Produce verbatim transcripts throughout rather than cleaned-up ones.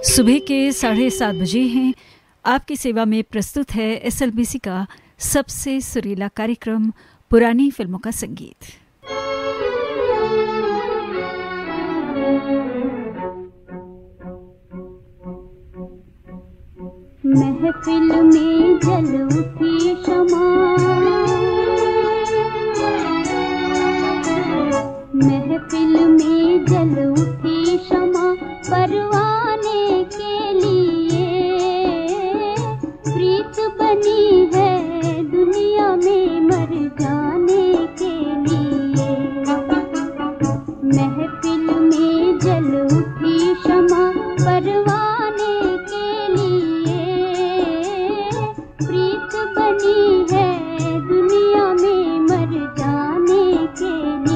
सुबह के साढ़े सात बजे हैं। आपकी सेवा में प्रस्तुत है एसएलबीसी का सबसे सुरीला कार्यक्रम पुरानी फिल्मों का संगीत। महफिल में जल उठी शमा, महफिल में जल उठी शमा, परवाने के लिए प्रीत बनी है दुनिया में मर जाने के लिए। महफिल में जल उठी शमा, परवाने के लिए प्रीत बनी है दुनिया में मर जाने के लिए।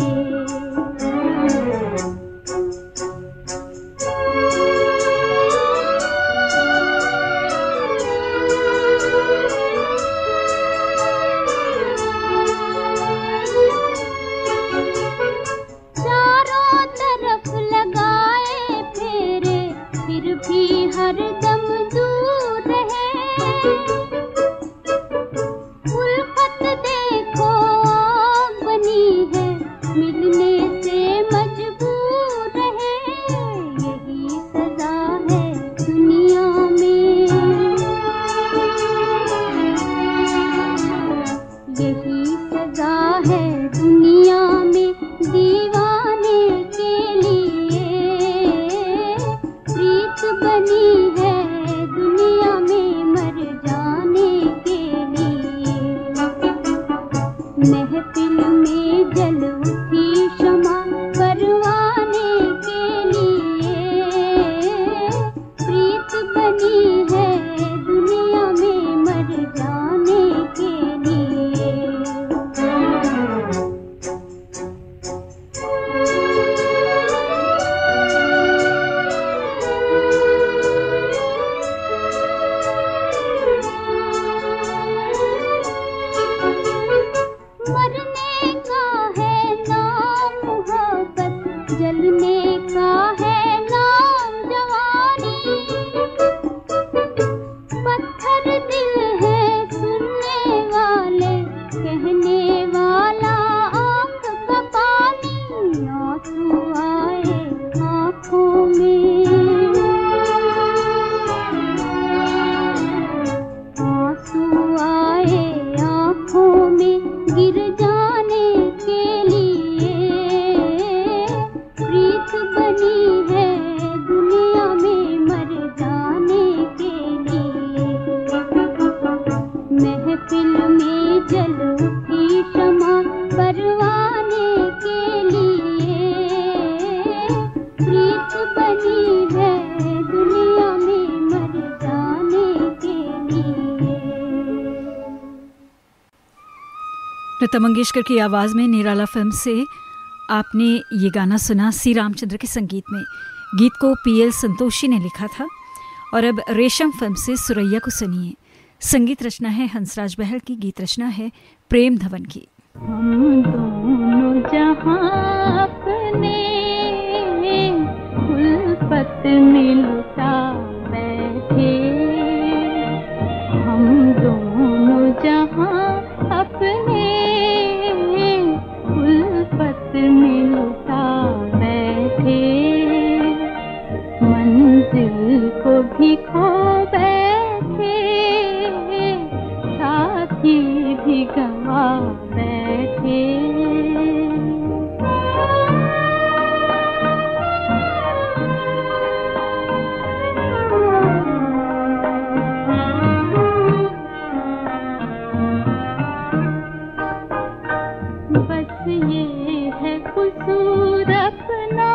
लता मंगेशकर की आवाज़ में निराला फिल्म से आपने ये गाना सुना सी रामचंद्र के संगीत में। गीत को पीएल संतोषी ने लिखा था। और अब रेशम फिल्म से सुरैया को सुनिए। संगीत रचना है हंसराज बहल की, गीत रचना है प्रेम धवन की। हम दोनों जहां अपने उल्फत में लुटा बैठे, हम दोनों जहां अपने उल्फत में लुटा बैठे, मंजिल को भी खो बैठे, साथी भी गवा बैठे। बस ये है कसूर अपना,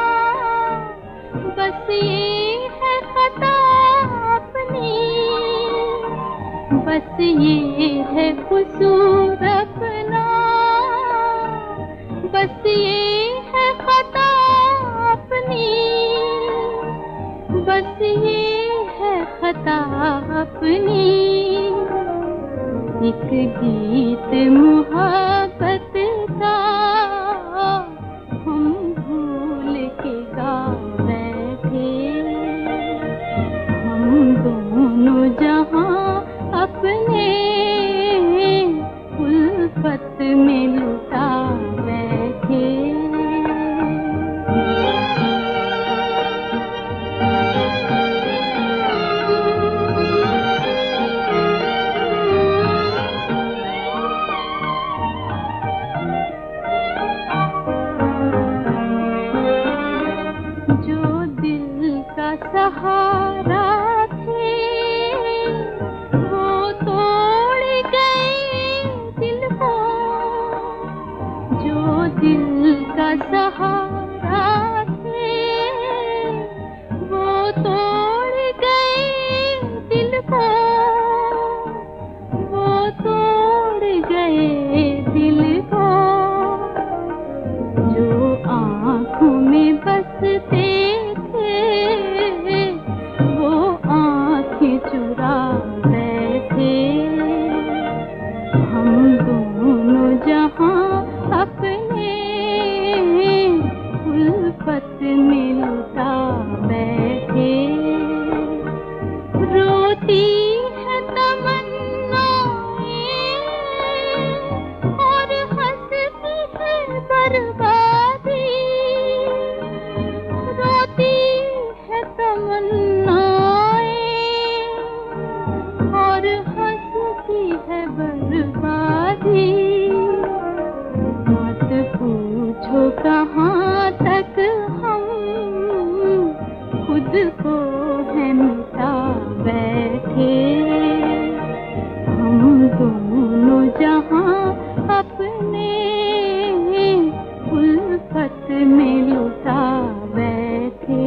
बस ये है खता अपनी, बस ये है कसूर अपना, बस ये है खता अपनी, बस ये है खता अपनी। एक गीत मुहब्बत का हम भूल के गा बैठे, सहारा थे वो तोड़ गए दिल को, जो दिल का सहारा थे वो तोड़ गए दिल को, वो तोड़ गए दिल को, जो आँखों में बसते थे वो आँखें चुरा बैठे। हम दोनों जहाँ अपने उल्फत में लुटा बैठे। रोती है तमन्नाएं और हंसती है बर्बादी, रोती है तमन्नाएं और हंसती है बर्बादी। मत पूछो कहाँ तक हम खुद को है मिटा बैठे। हम दोनों जहाँ अपने उल्फत में लुटा बैठे।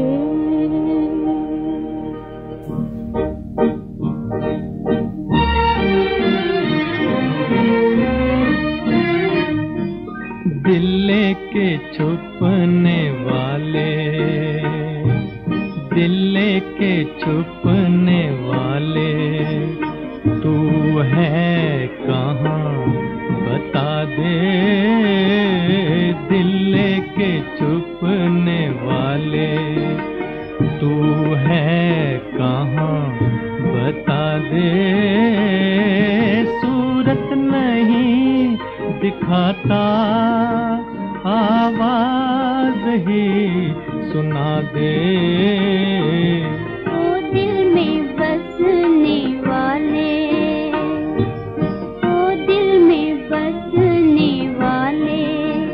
दिल लेके छुपने वाले, दिल लेके छुपने वाले, तू है कहाँ बता दे। दिल लेके छुपने वाले, तू है कहाँ बता दे। सूरत नहीं दिखाता, आवाज ही सुना दे। ओ दिल में बसने वाले, ओ दिल में बसने वाले,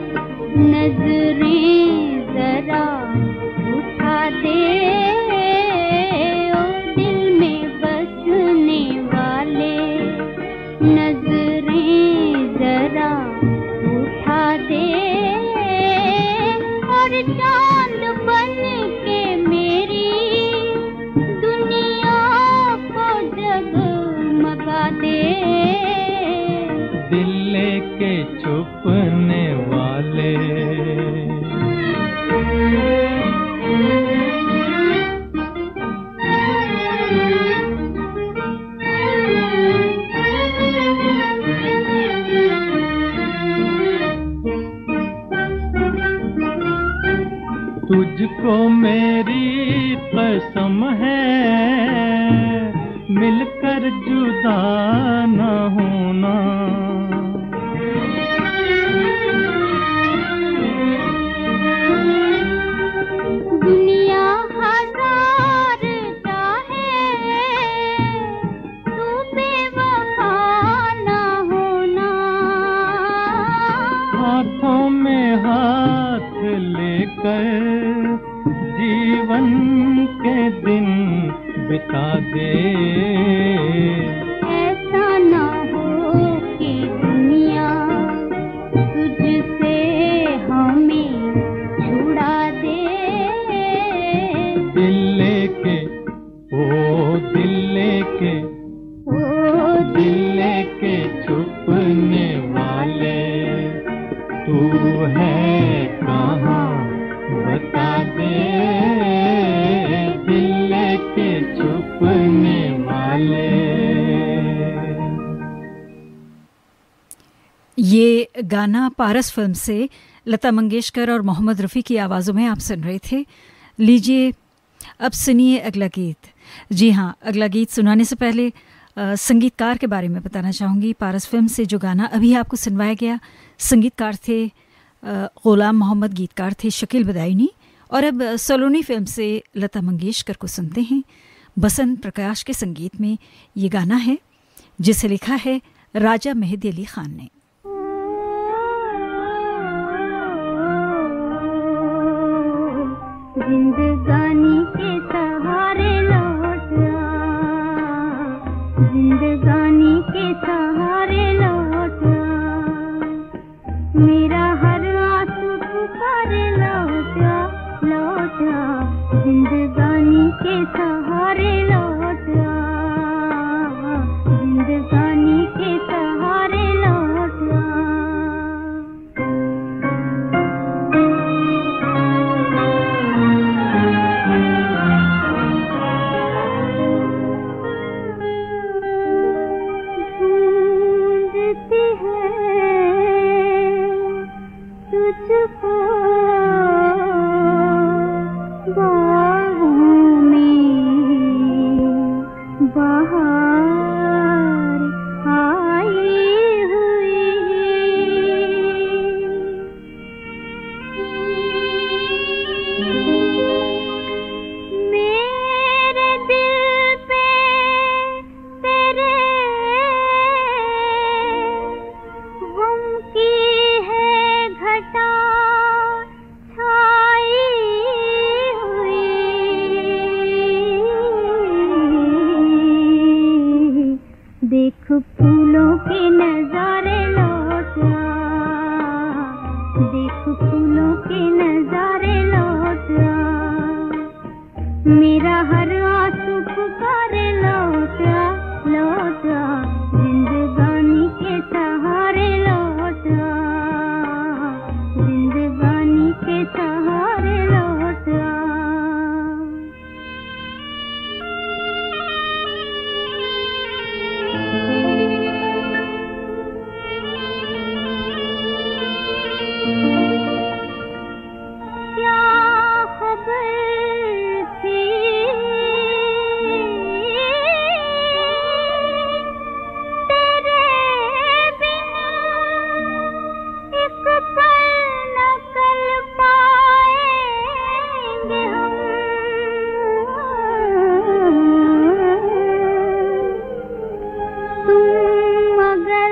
नजरें जरा उठा दे। ओ दिल में बसने वाले, नजरें जरा उठा दे। और चांद बन के मेरी दुनिया को जगमगा दे। दिल लेके छुपने वाले, तुझको मेरी कसम है मिलकर जुदा न होना। दुनिया हजार चाहे तू बेवफा न होना। हाथों में हाथ लेकर जीवन के दिन बिता दे। ऐसा ना हो कि दुनिया तुझसे हमें छुड़ा दे। दिल लेके, ओ दिल लेके, ओ दिल लेके छुपने वाले, तू है कहाँ बता दे। दिल लेके छुपने वाले। ये गाना पारस फिल्म से लता मंगेशकर और मोहम्मद रफ़ी की आवाज़ों में आप सुन रहे थे। लीजिए अब सुनिए अगला गीत। जी हाँ, अगला गीत सुनाने से पहले आ, संगीतकार के बारे में बताना चाहूँगी। पारस फिल्म से जो गाना अभी आपको सुनवाया गया, संगीतकार थे ग़ुलाम मोहम्मद, गीतकार थे शकील बदायूनी। और अब सलोनी फिल्म से लता मंगेशकर को सुनते हैं। बसंत प्रकाश के संगीत में ये गाना है जिसे लिखा है राजा मेहदी अली खान ने। जिंदगानी के सहारे के सहारे लौट आ, जिंदगानी के सहारे लौट आ। ढूंढती है तुझको बाहों में बाहर आई हुई, मेरे दिल पे तेरे गम की है घटा छाई हुई, देख फूलों के नजारे लौट आ, देख फूलों के नजारे लौट आ, मेरा हर आंसू पुकारे लौट आ, लौट आ, जिंदगानी के सहारे लौट आ, जिंदगानी के सहारे लौट आ। क्या खबर थी तेरे बिना एक पल न कल पाएंगे हम, तुम अगर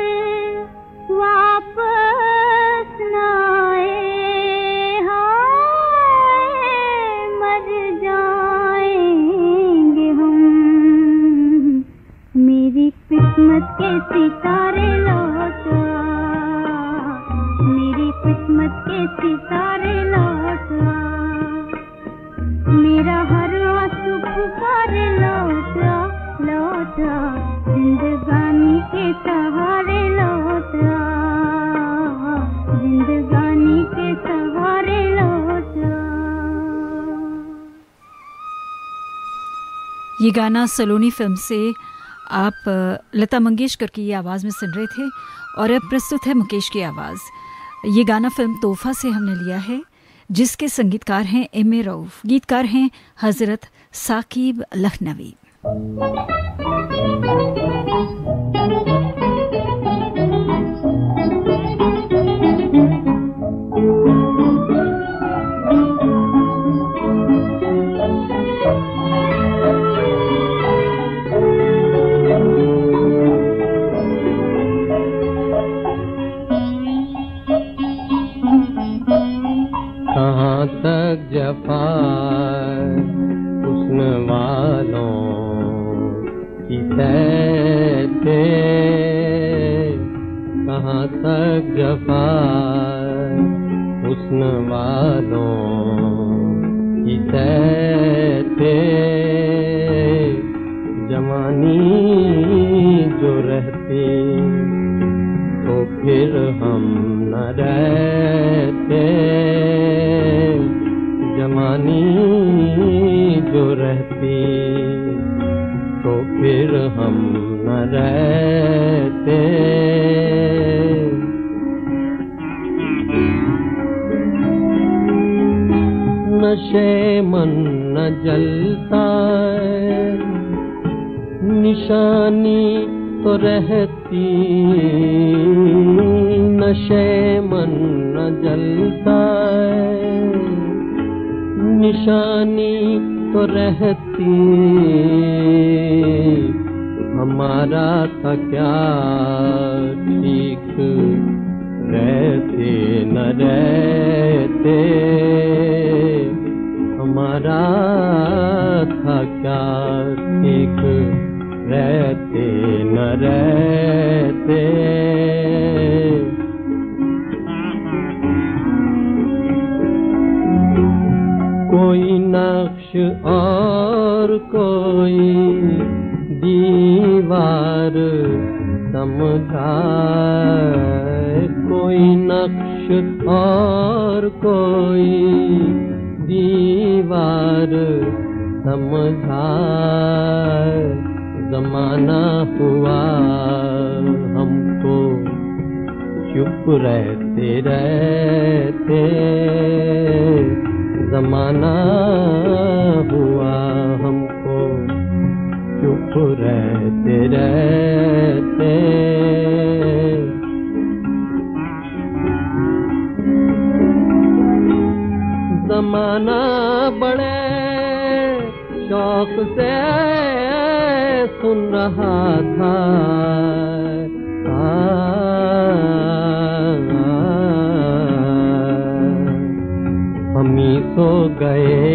वापस न आए हाय मर जाएंगे हम, मेरी किस्मत के सितारे लौट आ, मेरी किस्मत के सितारे लौट आ, मेरा हर आंसू पुकारे लौट आ, लौट आ, जिंदगानी के सहारे लौट आ, जिंदगानी के सहारे लौट आ। ये गाना सलोनी फिल्म से आप लता मंगेशकर की आवाज़ में सुन रहे थे और अब प्रस्तुत है मुकेश की आवाज़। ये गाना फिल्म तोहफा से हमने लिया है, जिसके संगीतकार हैं एम ए रऊफ, गीतकार हैं हजरत साकिब लखनवी। कहाँ तक जफा हुस्न वालों की सहते, कहाँ तक जफा हुस्न वालों की सहते, जवानी जो रहती तो फिर हम न रहते, जवानी जो रहती तो फिर हम न रहते, नशे मन न जलता निशानी तो रहती, नशे मन न जलता निशानी तो रहती, हमारा था क्या ठीक रहते न रहते, हमारा था क्या ठीक रहते न रहते, कोई नक्श और कोई दीवार समझाए, कोई नक्श और कोई दीवार समझाए। ज़माना हुआ हमको चुप रहते रहते, ज़माना हुआ हमको चुप रहते रहते। ज़माना बड़े शौक से सुन रहा था, हम ही सो गए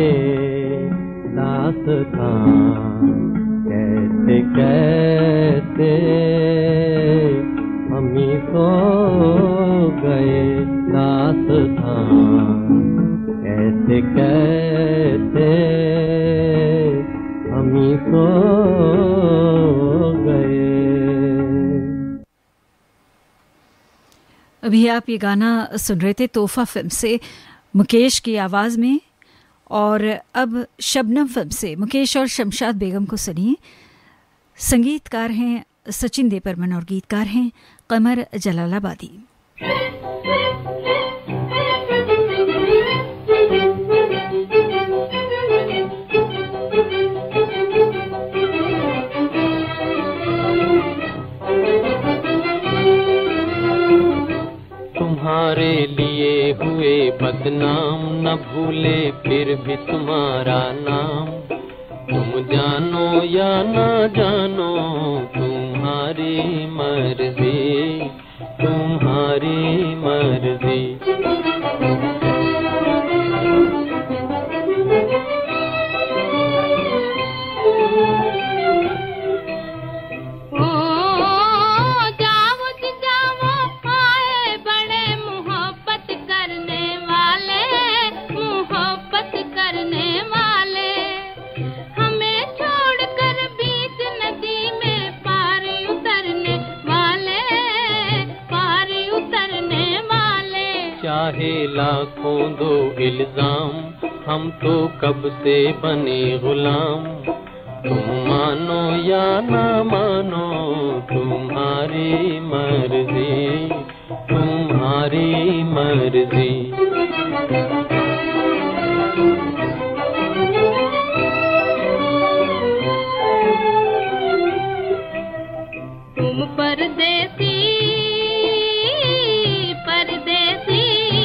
दास्तां कहते कहते, हम ही सो गए दास्तां कहते कहते, हम ही सो गए। अभी आप ये गाना सुन रहे थे तोहफा फिल्म से मुकेश की आवाज़ में, और अब शबनम फिल्म से मुकेश और शमशाद बेगम को सुनिए। संगीतकार हैं सचिन देबबर्मन और गीतकार हैं कमर जलालाबादी। तुम्हारे लिए हुए बदनाम, न भूले फिर भी तुम्हारा नाम। तुम जानो या ना जानो तुम्हारी मर्जी, तुम्हारी मर्जी। चाहे लाखों दो इल्जाम, हम तो कब से बने गुलाम। तुम मानो या ना मानो तुम्हारी मर्जी, तुम्हारी मर्जी। तुम परदेसी परदेसी,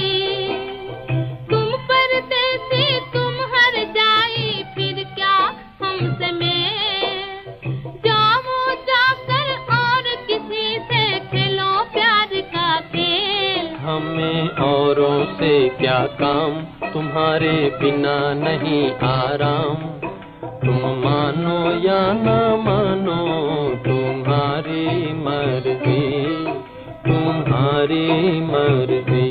तुम परदेसी तुम हर जाई, फिर क्या हमसे मैं जाऊं जाकर और किसी से खेलो प्यार का खेल। हमें औरों से क्या काम, तुम्हारे बिना नहीं आराम। तुम मानो या ना मानो तुम्हारी मर्जी, तुम्हारी मर्जी।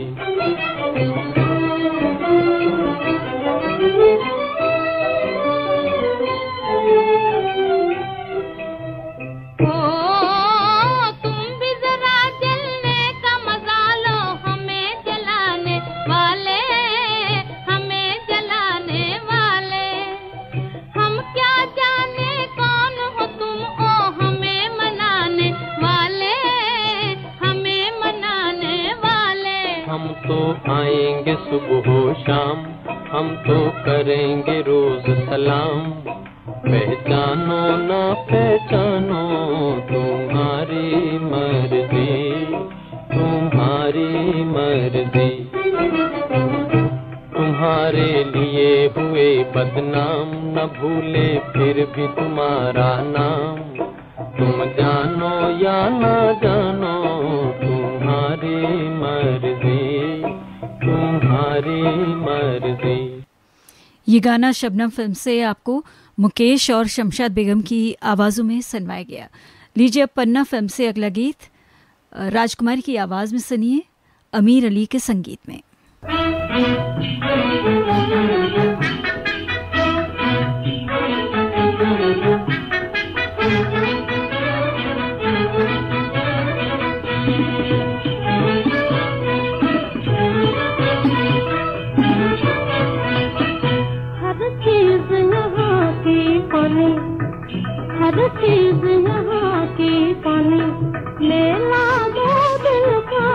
ओ तुम भी जरा जलने का मजा लो, हमें जलाने वाले, हमें जलाने वाले। हम क्या जाने कौन हो तुम, ओ हमें मनाने वाले, हमें मनाने वाले। हम तो आएंगे सुबह शाम, हम तो करेंगे रोज सलाम। पहचानो ना पहचानो तुम्हारी मर्जी, तुम्हारी मर्जी। तुम्हारे लिए हुए बदनाम, न भूले फिर भी तुम्हारा नाम। तुम जानो या ना जानो तुम्हारी मर्जी, तुम्हारी मर्जी। ये गाना शबनम फिल्म से आपको मुकेश और शमशाद बेगम की आवाज़ों में सुनवाया गया। लीजिए अब पन्ना फिल्म से अगला गीत राजकुमारी की आवाज़ में सुनिए, अमीर अली के संगीत में। पानी, हर चीज यहाँ की पानी। मेला दो दिल का,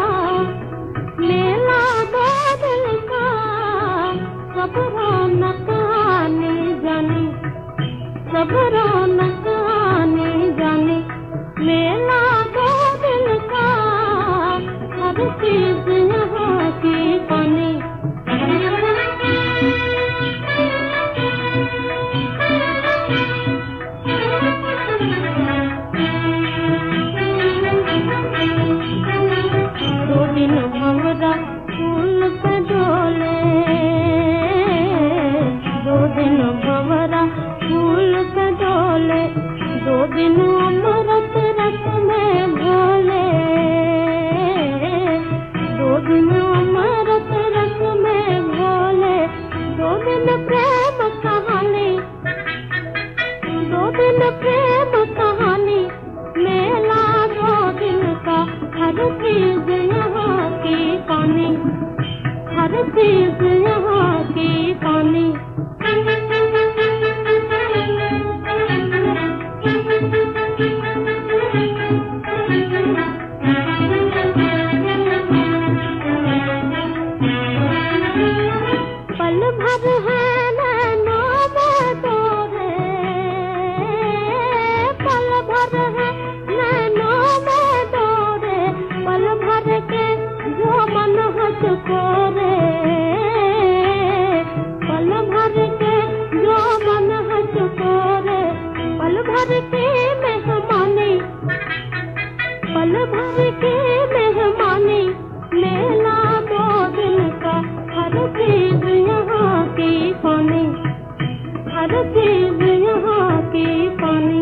मेला दो दिल का, सब रौनक आने जाने, सब रौनक आने जाने। मेला दो दिल का, हर चीज यहाँ की पानी। दो दिन भंवरा फूल पे डोले, दो दिन भंवरा फूल पे डोले, दो दिन अमृत रस में घोले, दो दिन अमृत रस में घोले। दो दिन प्रेम कहानी, दो दिन प्रेम कहानी। मेला दो दिन का, हर चीज यहाँ की पानी, हर चीज यहाँ की पानी। पल भर है नैनों में तोरे, पल भर है नैनों में तोरे, पल भर के जो मन हचकोरे, पल भर के जो मन हचकोरे। पल भर के मेहमानी, पल भर के मेहमानी। मेला दो दिन का, हर चीज यहाँ की पानी, हर चीज यहाँ की पानी।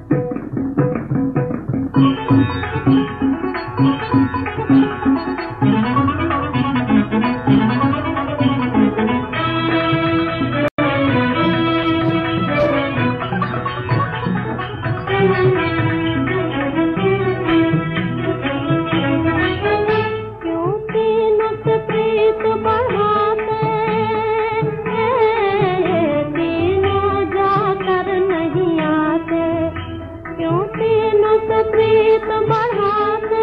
क्यों तीनों से प्रीत बढ़ाते, तीनों जाकर नहीं आते। क्यों तीनों से प्रीत बढ़ाते,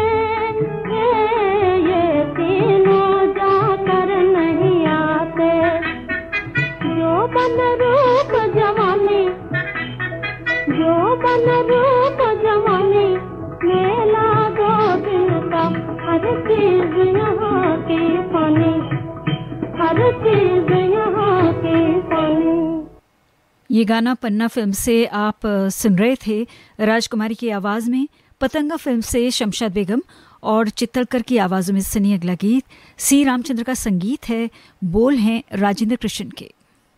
ये तीनों जाकर नहीं आते। जो बन रूप जवानी, जो बन रूप जवानी। मेला दो दिन का, हर चीज यहाँ की पानी, हर चीज यहाँ की पानी। ये गाना पन्ना फिल्म से आप सुन रहे थे राजकुमारी की आवाज़ में, पतंगा फिल्म से शमशाद बेगम और चित्तलकर की आवाज़ों में सुनी अगला गीत। सी रामचंद्र का संगीत है, बोल हैं राजेंद्र कृष्ण के।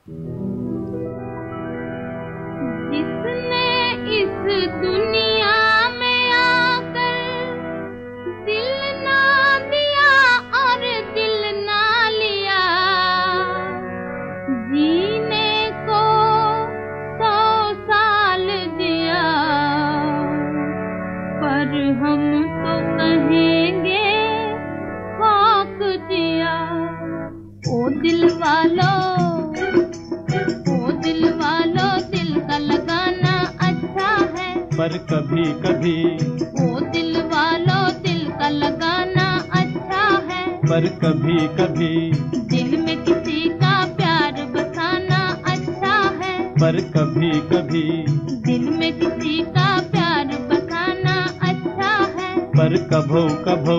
जिसने इस दुनिया में आकर दिल ना दिया और दिल ना लिया, जीने को सौ साल दिया, पर हम तो कहेंगे खाक दिया। ओ दिल वालों, ओ दिल वालों, दिल का लगाना अच्छा है, पर कभी कभी, ओ दिल वालों, दिल का लगाना अच्छा है, पर कभी कभी, दिल में किसी का प्यार बसाना अच्छा है, पर कभी कभी, दिल में किसी का प्यार बसाना अच्छा है, पर कभो कभो।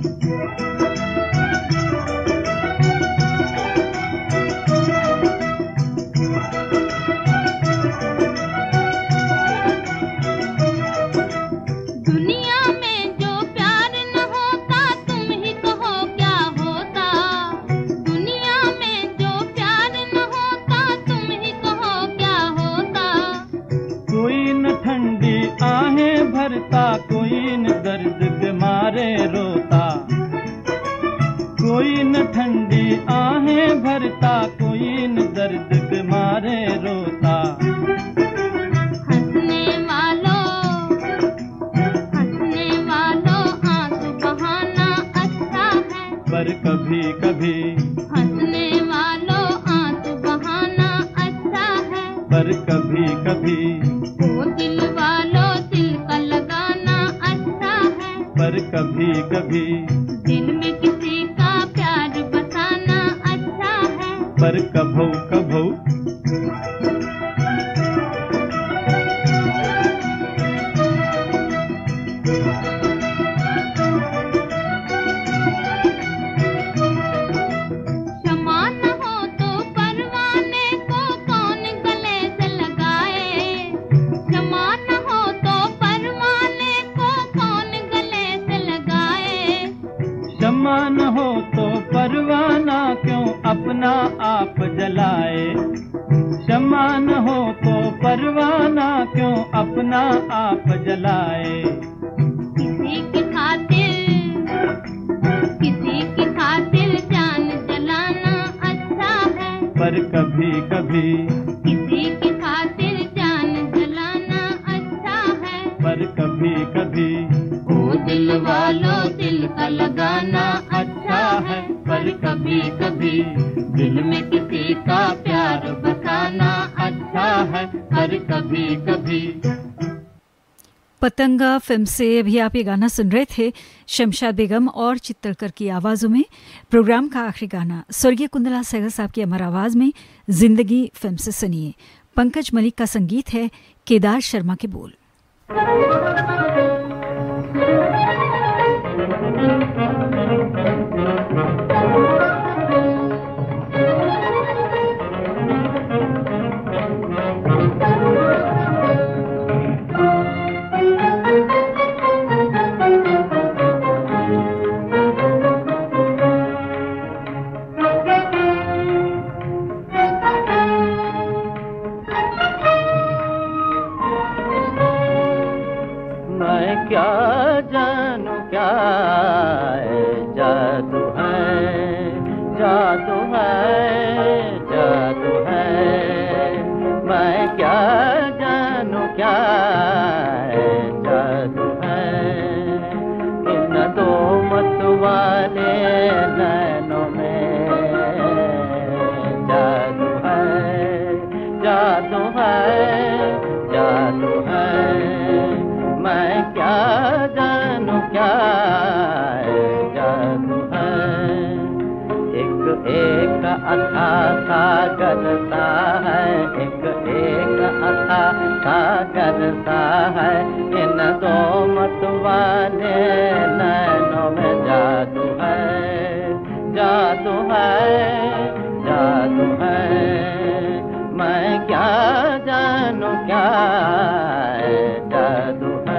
दुनिया में जो प्यार न होता, तुम ही कहो क्या होता। दुनिया में जो प्यार न होता, तुम ही कहो क्या होता। कोई न ठंडी आहें भरता, कोई न दर्द के मारे रोता, कभी कभी ओ दिल वालों दिल का लगाना अच्छा है, पर कभी कभी दिल में किसी का प्यार बसाना अच्छा है। पर कभू कभू क्षमा न हो तो परवाने को कौन गले से लगाए, क्षमा न हो तो परवाने को कौन गले से लगाए। क्षमा न हो तो परवाना क्यों अपना आप जलाए, क्षमा न हो तो परवाना क्यों अपना आप जलाए। किसी की खातिर किसी की खातिर जान जलाना अच्छा है, पर कभी कभी किसी की खातिर जान जलाना अच्छा है। पर कभी कभी ओ दिल वालों दिल का लगाना अच्छा है, पर कभी कभी दिल में किसी का प्यार बसाना अच्छा है, पर कभी कभी। पतंगा फिल्म से अभी आप ये गाना सुन रहे थे शमशाद बेगम और चित्तरकर की आवाज़ों में। प्रोग्राम का आखिरी गाना स्वर्गीय कुंदला सहगल साहब की अमर आवाज़ में जिंदगी फिल्म से सुनिए। पंकज मलिक का संगीत है, केदार शर्मा के बोल। करता है एक एक अथा सा करता है, इन दो मत वाले नैनों में जादू है, जादू है, जादू है। मैं क्या जानूं क्या जादू है।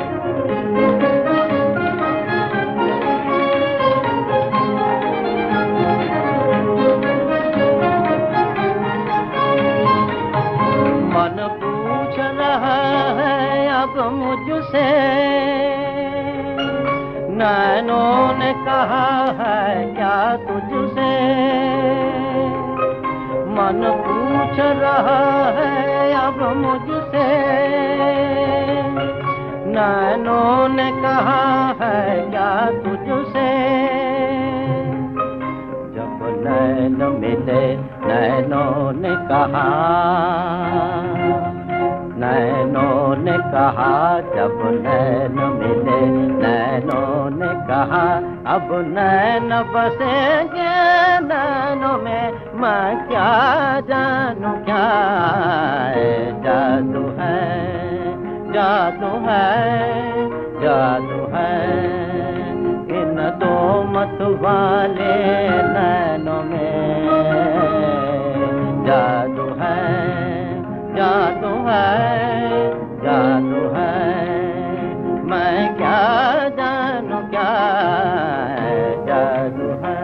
मन पूछ रहा है अब मुझसे, नैनों ने कहा है क्या तुझसे। मन पूछ रहा है अब मुझसे, नैनों ने कहा है क्या तुझसे। जब नैन मिले नैनों ने कहा, नैनों ने कहा जब नैन मिले नैनों ने कहा, अब नैन बसेंगे नैनों में, मैं क्या जानूं क्या जादू है, जादू है, जादू है। इन दो मत वाले नैनों में जादू है, जादू है, जादू है। मैं क्या जानूं क्या जादू है।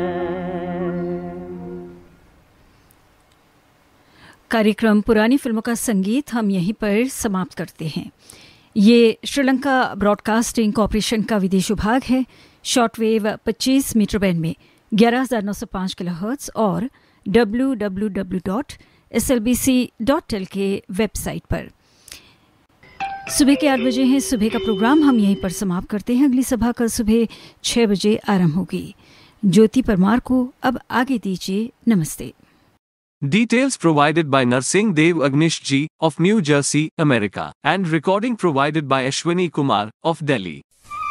कार्यक्रम पुरानी फिल्मों का संगीत हम यहीं पर समाप्त करते हैं। ये श्रीलंका ब्रॉडकास्टिंग कॉरपोरेशन का विदेश विभाग है। शॉर्टवेव पच्चीस मीटर बैंड में ग्यारह हज़ार नौ सौ पाँच किलोहर्ट्ज़ और W W W dot S L B C dot L K website पर। सुबह के आठ बजे हैं सुबह का प्रोग्राम हम यहीं पर समाप्त करते हैं। अगली सभा कल सुबह छह बजे आरंभ होगी। ज्योति परमार को अब आगे दीजिए नमस्ते। Details provided by Narsingh Dev Agnish Ji of New Jersey, America, and recording provided by Ashwini Kumar of Delhi.